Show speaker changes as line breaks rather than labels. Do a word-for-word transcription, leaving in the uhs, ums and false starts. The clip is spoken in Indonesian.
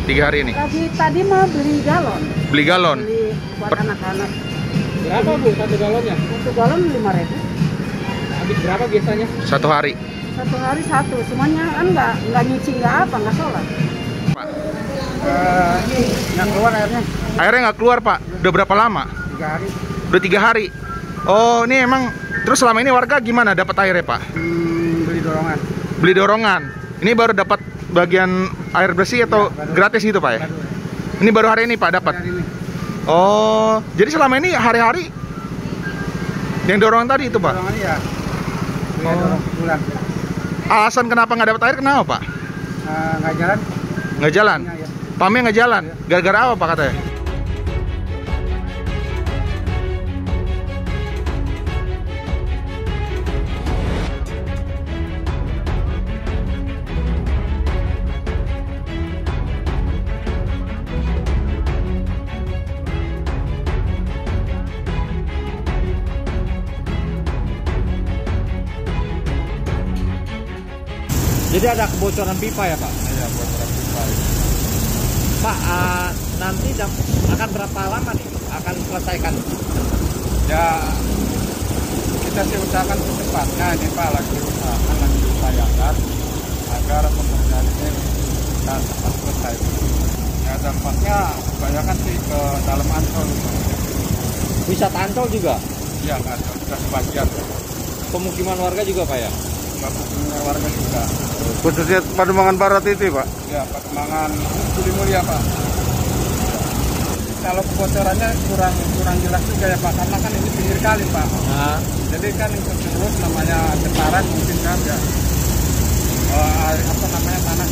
Tiga hari ini.
Tadi tadi mau beli galon.
Beli galon.
Beli buat anak-anak.
Berapa Bu satu galonnya?
Satu galon lima ribu.
Habis berapa biasanya?
Satu hari.
Satu hari satu. Semuanya kan nggak nggak nyuci nggak apa nggak sholat.
Pak.
Uh, nggak keluar airnya.
Airnya nggak keluar Pak. Udah berapa lama?
Tiga hari.
Udah tiga hari. Oh ini emang. Terus selama ini warga gimana dapat airnya Pak?
Hmm, beli dorongan.
Beli dorongan. Ini baru dapat bagian air bersih atau ya, gratis gitu Pak ya?
Baru.
Ini baru hari ini Pak dapat. Oh, jadi selama ini hari-hari yang dorongan tadi itu Pak?
Dorongan iya.
Oh.
Dorong bulan.
Alasan kenapa nggak dapat air kenapa Pak?
Uh, nggak jalan.
Nggak jalan?
Ya, ya.
Pamnya nggak jalan? Gara-gara apa Pak katanya?
Jadi ada kebocoran pipa ya Pak?
Iya, kebocoran pipa.
Pak, uh, nanti akan berapa lama nih akan selesaikan?
Ya, kita sih usahakan secepatnya ini Pak, lagi usahakan, lagi diupayakan agar pekerjaan ini bisa cepat selesai. Ya dampaknya kebanyakan sih ke dalam Ancol.
Wisata Ancol juga?
Iya, Ancol juga sebagian.
Pemukiman warga juga Pak ya?
Pemukiman warga juga.
Khususnya Pademangan Barat itu Pak?
Ya, Pademangan Budi Mulia Pak. Kalau kebocorannya kurang kurang jelas juga ya Pak, karena kan ini pinggir kali Pak.
Nah.
Jadi kan yang terus namanya getaran mungkin kan ya. Uh, apa namanya tanah